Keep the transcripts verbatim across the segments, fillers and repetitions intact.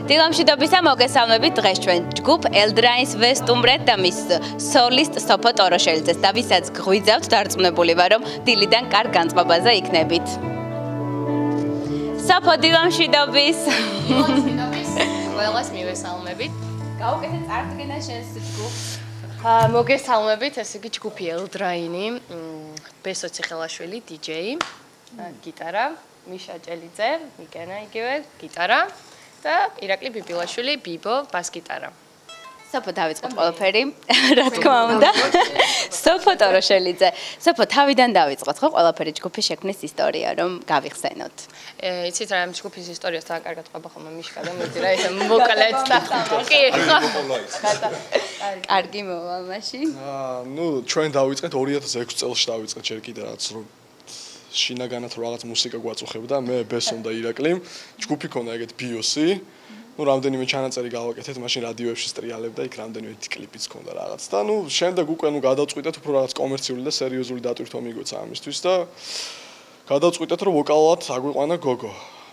დილამშვიდობისა მოგესალმებით დღეს ჩვენ ჯგუფ ელდრაინს ვესტუმრეთ და მის სოლისტ სოფო ტოროშელიძეს და ვისაც გვიძავთ დარწმუნებული ვარ რომ დილიდან კარგ განწყობაზე იქნებით. სოფო დილამშვიდობის. დილამშვიდობის. ყველას მივესალმებით. გაუკეთეთ წარდგენა შენს ჯგუფს. მოგესალმებით, ეს იგი ჯგუფი ელდრაინი, ბესო ციხელაშვილი, დიჯეი, გიტარა, მიშა ჭელიძე, მიკენა იგივე, გიტარა და ირაკლი ბიბილაშვილი, ბიბო, ბას-გიტარა. სოფო დავიწყოთ ყველაფერი, რა თქმა უნდა. სოფო ტოროშელიძე. სოფო თავიდან დავიწყოთ ხო ყველაფერი ჯგუფის შექმნის ისტორია, რომ გავიხსენოთ. იცით რა, ჯგუფის ისტორიას თან კარგად ყობა ხოლმე მიშკა და მეძი რა, ესე მოკალეც და კი, ხო. კარგი მოვა მაშინ. აა, ნუ ჩვენ დავიწყეთ ორი ათას ექვსი წელს დავიწყეთ ჯერ კიდე რაც რომ შინაგანად რაღაც მუსიკა გვაწუხებდა, მე ბესონ და ირაკლი. ჯგუფი ქონდა ეგეთ ბიოსი. ნუ რამდენიმე ჩანაწერი გავაკეთეთ, მაშინ რადიოებში სტრიალებდა, იქ რამდენიმე კლიპიც ქონდა რაღაც და ნუ შემდეგ უკვე ნუ გადავწყვიტეთ უფრო რაღაც კომერციული და სერიოზული დატვირთვა მიგვეცა ამისთვის და გადავწყვიტეთ რომ ვოკალად აგვიყვანა გოგო.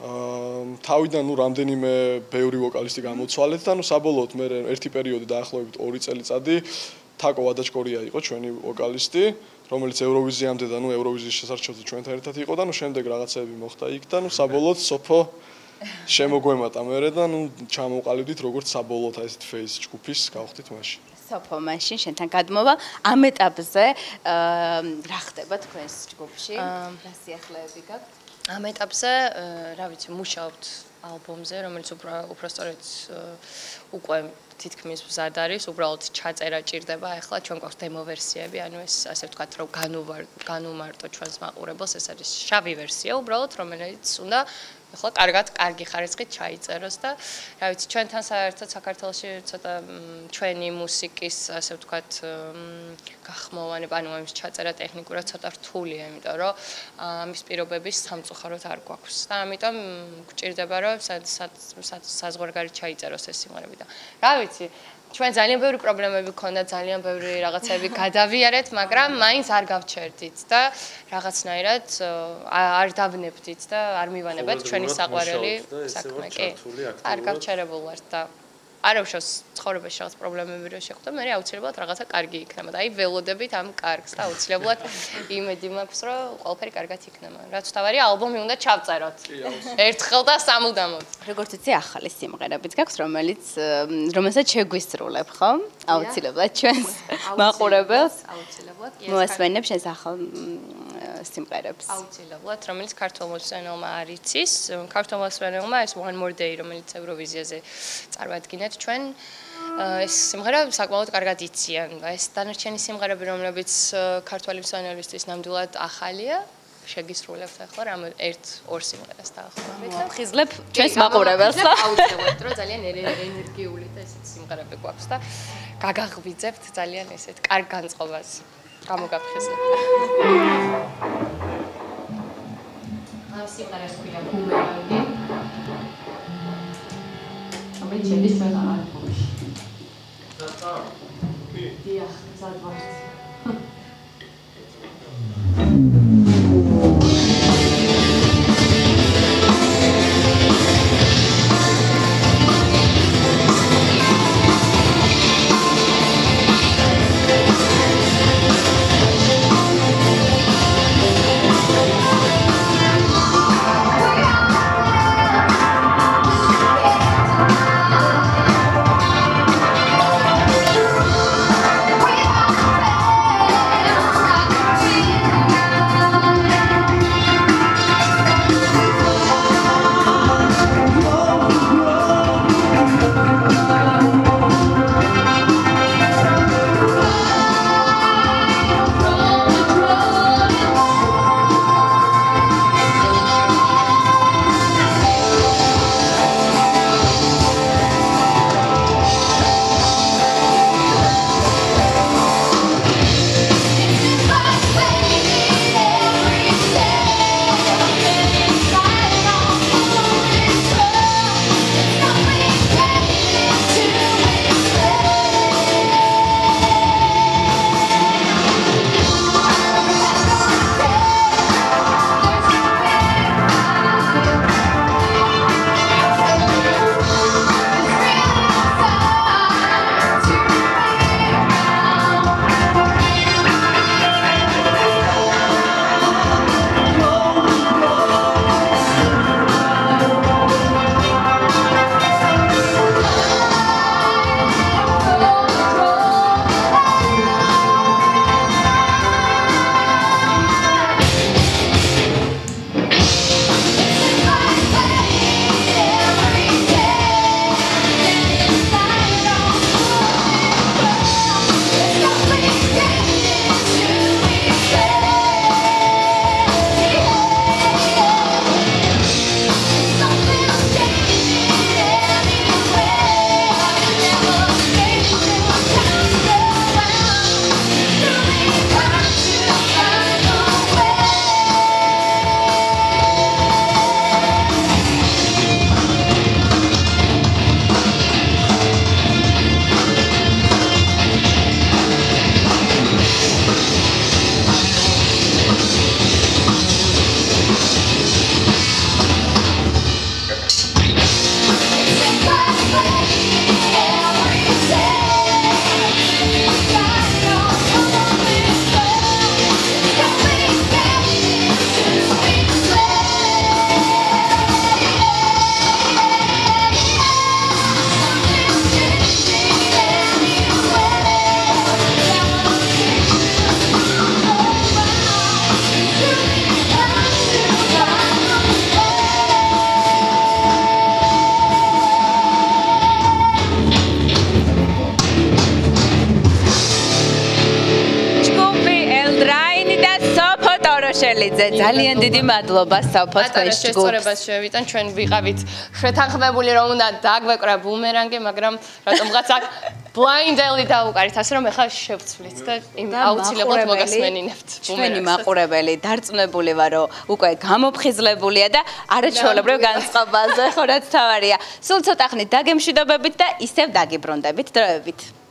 აა თავიდან ნუ რამდენიმე ბევრი ვოკალისტი გამოცვალეთ და ნუ საბოლოოდ მე ერთი პერიოდი დაახლოებით ორი წელიწადი თაკო ვადაჭკორია იყო ჩვენი ვოკალისტი, რომელიც ევროვიზიამდე და ნუ ევროვიზიის შესარჩევზე ჩვენთან ერთად იყო და ნუ შემდეგ რაღაცები მოხდა იქ და ნუ საბოლოოდ სოფო შემოგვემატა მერე და ნუ ჩამოვყალიბდით როგორც საბოლოოდ აი ესეთ ფეის ჯგუფის გავხდით მაშინ. სოფო მაშინ შენთან გადმოვა ამ ეტაპზე რა ხდება თქვენს ჯგუფში? რა სიახლეები გაქვთ? ამ ეტაპზე რა ვიცი, მუშაობთ ალბომზე, რომელიც უფრო სწორედ უკვე თითქმის მზად არის, უბრალოდ ჩაწერა ჭირდება, ახლა ჩვენ გვაქვს დემო ვერსიები, ანუ ეს ასე ვთქვათ, რომ განუმარტო ჩვენს მაყურებელს, ეს არის შავი ვერსია, უბრალოდ რომელიც უნდა ახლა კარგად, კარგი ხარისხით ჩაიწეროს და რა ვიცი, ჩვენთან საერთოდ საქართველოში ცოტა ჩვენი მუსიკის, ასე ვთქვათ, გახმოვანება, ანუ ამის ჩაწერა ტექნიკურად ცოტა რთულია, იმიტომ რომ ამის პირობების სამწუხაროდ არ გვაქვს. და ამიტომ გვჭირდება, რომ საზღვარგარეთ ჩაიწეროს ეს სიმღერები და რა ვიცი, ჩვენ ძალიან ბევრი პრობლემები გქონდა, ძალიან ბევრი რაღაცები გადავიარეთ, მაგრამ მაინც არ გავჩერდით და რაღაცნაირად არ დავნებდით და არ მივანებთ ჩვენი საყვარელი საქმე, კი. არ გავჩერებულ ვართ და არ უშავს ცხოვრებაში რაღაც პრობლემები რო შეხვდა, მე აუცილებლად რაღაცა კარგი იქნება და აი ველოდებით ამ კარგს და აუცილებლად იმედი მაქვს, რომ ყველაფერი კარგად იქნება. რაც თავარი ალბომი უნდა ჩავწეროთ. ერთხელ და სამუდამოდ. როგორც იცი, ახალი სიმღერებიც გაქვს, რომელიც რომელსაც შეგვისრულებ, ხო? აუცილებლად ჩვენს მაყურებელს. აუცილებლად. მოასმენებ შენს ახალ სიმღერებს. აუცილებლად, რომელიც ქართულ მოსმენელმა არ იცის. ქართულ მოსმენელმა ეს One More Day, რომელიც ევროვიზიაზე წარმატგინეთ ჩვენ ეს სიმღერა საკმაოდ კარგად იციან და ეს დანარჩენი სიმღერები, რომლებიც ქართველი მსმენელისთვის ნამდვილად ახალია, შეგისრულებთ ახლა რამ ერთ-ორ სიმღერას დაახლოებით და ხიზლებ ჩვენს მაყურებელს. აუცილებლად, რომ ძალიან ენერგიული და ესეთ სიმღერები გვაქვს და გაგაღვიძებთ ძალიან ესეთ კარგ განწყობას. გამოგაფხიზლებთ. ამ სიმღერას ქვია ბუმერანგი. რომელიც შედის ჩვენ ალბომში. და კი. დიახ, მზად ვართ. ტოროშელიძე, ძალიან დიდი მადლობა სოფოთ თქვენს ჯგუფს. შესწორებას შევიტან, ჩვენ ვიყავით შეთანხმებული რომ უნდა დაგვეკრა ბუმერანგი, მაგრამ რატომღაც აქ ბლაინდელი დაუკარით, ასე რომ ეხლა შევცვლით და იმ აუცილებლად მოგასმენინებთ ბუმერანგს. ჩვენი მაყურებელი დარწმუნებული ვარ, რომ უკვე გამოფხიზლებულია და არაჩვეულებრივ განწყობაზე, ხო რაც თავარია. სულ ცოტა ხნით დაგემშვიდობებით და ისევ დაგიბრუნდებით დროებით.